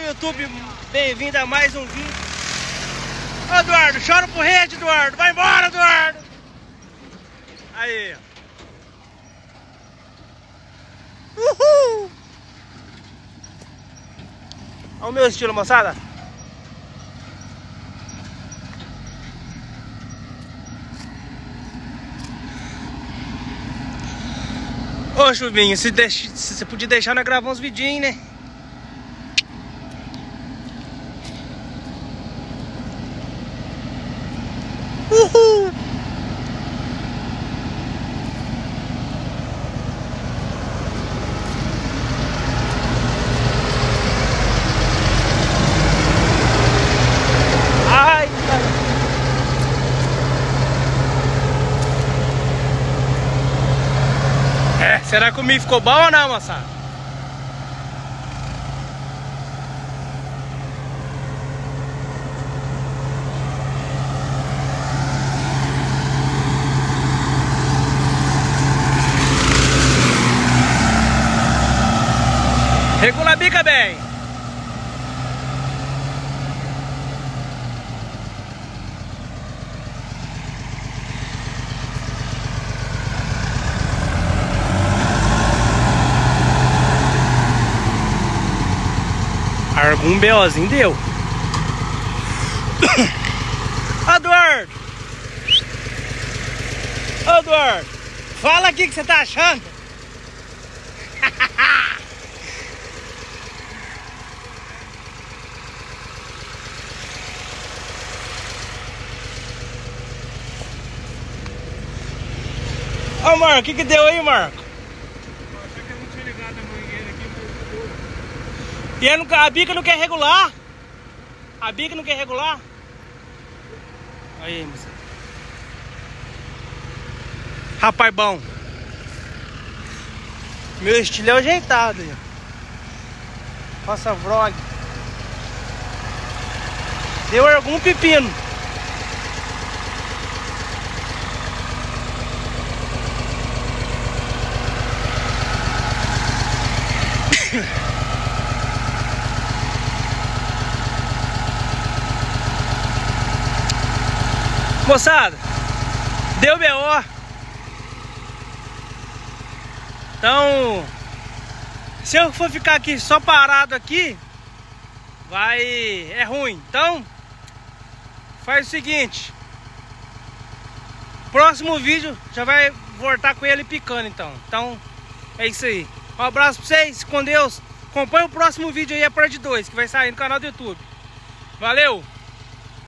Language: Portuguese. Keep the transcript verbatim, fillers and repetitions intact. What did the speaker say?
YouTube, bem-vindo a mais um vídeo. Ô Eduardo, chora pro rede, Eduardo. Vai embora, Eduardo. Aí. Uhul. Olha o meu estilo, moçada. Ô Chuvinho, se, deixe, se você podia deixar, nós gravar uns vidinhos, né? Uhul! Ai, ai. É, será que o milho ficou bom ou não, moçada? Regula a bica bem. Algum BOzinho deu. Eduardo! Eduardo! Fala aqui o que você tá achando. Ô Marco, o que que deu aí, Marco? Eu achei que eu não tinha ligado a mangueira aqui. E a, não, a bica não quer regular? A bica não quer regular? Aí, moça. Rapaz bom. Meu estilo é ajeitado aí. Faça vlog. Deu algum pepino. Moçada, deu B O. Então, se eu for ficar aqui só parado aqui, vai é ruim. Então, faz o seguinte, próximo vídeo já vai voltar com ele picando, então. Então, é isso aí. Um abraço pra vocês, com Deus. Acompanhe o próximo vídeo aí, a parte dois, que vai sair no canal do YouTube. Valeu!